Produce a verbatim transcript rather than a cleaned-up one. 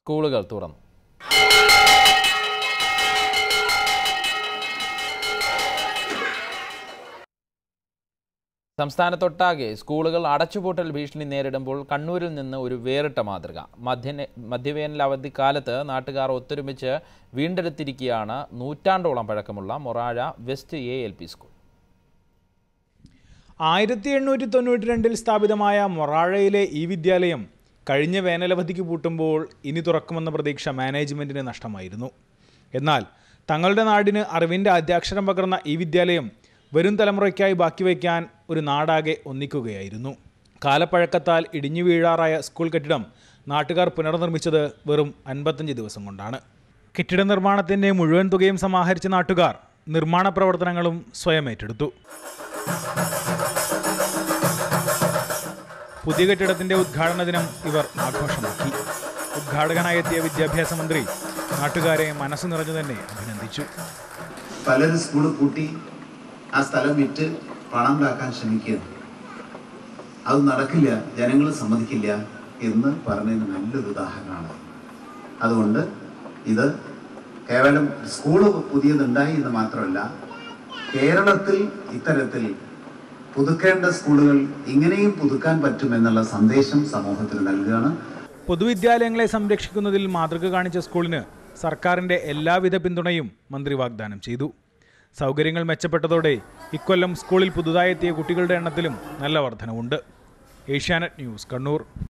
സ്കൂളുകൾ തുറന്നു. സംസ്ഥാനത്തൊട്ടാകെ സ്കൂളുകൾ അടച്ചുപൂട്ടൽ ഭീഷണി നേരിടുമ്പോൾ കണ്ണൂരിൽ നിന്ന് ഒരു വേറിട്ട മാതൃക. മധ്യ മധ്യവേനൽ അവധിക്കാലത്ത് നാട്ടുകാർ ഒത്തൊരുമിച്ച് വീണ്ടെടുത്തിരിക്കുകയാണ് നൂറ്റാണ്ടോളം പഴക്കമുള്ള Morazha west A L P school. ആയിരത്തി എണ്ണൂറ്റി തൊണ്ണൂറ്റി രണ്ടിൽ സ്ഥാപിതമായ മൊറാഴയിലെ ഈ വിദ്യാലയം കഴിഞ്ഞ വേനലവധിക്ക് പൂട്ടുമ്പോൾ ഇനി തുറക്കുമെന്ന പ്രതീക്ഷ മാനേജ്മെൻറ്റിന് നഷ്ടമായിരുന്നു. എന്നാൽ തങ്ങളുടെ നാടിന് അറിവിൻ്റെ ആദ്യാക്ഷരം പകർന്ന ഈ വിദ്യാലയം വരും തലമുറയ്ക്കായി ബാക്കി വയ്ക്കാൻ ഒരു നാടാകെ ഒന്നിക്കുകയായിരുന്നു. കാലപ്പഴക്കത്താൽ ഇടിഞ്ഞു വീഴാറായ സ്കൂൾ കെട്ടിടം നാട്ടുകാർ പുനർനിർമ്മിച്ചത് വെറും അൻപത്തഞ്ച് ദിവസം കൊണ്ടാണ്. കെട്ടിട നിർമ്മാണത്തിൻ്റെ മുഴുവൻ തുകയും സമാഹരിച്ച നാട്ടുകാർ നിർമ്മാണ പ്രവർത്തനങ്ങളും സ്വയം ഏറ്റെടുത്തു. പുതിയ കെട്ടിടത്തിൻ്റെ ഉദ്ഘാടന ദിനം ഇവർ ആഘോഷമാക്കി. ഉദ്ഘാടകനായി എത്തിയ വിദ്യാഭ്യാസ മന്ത്രി നാട്ടുകാരെ മനസ്സ് നിറഞ്ഞു തന്നെ അഭിനന്ദിച്ചു. പലരും സ്കൂൾ പൂട്ടി ആ സ്ഥലം വിറ്റ് പണം ഉണ്ടാക്കാൻ ശ്രമിക്കുന്നു. അത് നടക്കില്ല, ജനങ്ങൾ സമ്മതിക്കില്ല എന്ന് പറഞ്ഞതിന് നല്ലൊരു ഉദാഹരണമാണ്. അതുകൊണ്ട് ഇത് കേവലം സ്കൂള് പുതിയതുണ്ടായി എന്ന് മാത്രമല്ല, കേരളത്തിൽ ഇത്തരത്തിൽ പുതുക്കേണ്ട സ്കൂളുകൾ ഇങ്ങനെയും പുതുക്കാൻ പറ്റുമെന്നുള്ള സന്ദേശം സമൂഹത്തിന് നൽകുകയാണ്. പൊതുവിദ്യാലയങ്ങളെ സംരക്ഷിക്കുന്നതിൽ മാതൃക കാണിച്ച സ്കൂളിന് സർക്കാരിൻ്റെ എല്ലാവിധ പിന്തുണയും മന്ത്രി വാഗ്ദാനം ചെയ്തു. സൗകര്യങ്ങൾ മെച്ചപ്പെട്ടതോടെ ഇക്കൊല്ലം സ്കൂളിൽ പുതുതായി എത്തിയ കുട്ടികളുടെ എണ്ണത്തിലും നല്ല വർധനവുണ്ട്. ഏഷ്യാനെറ്റ് ന്യൂസ്, കണ്ണൂർ.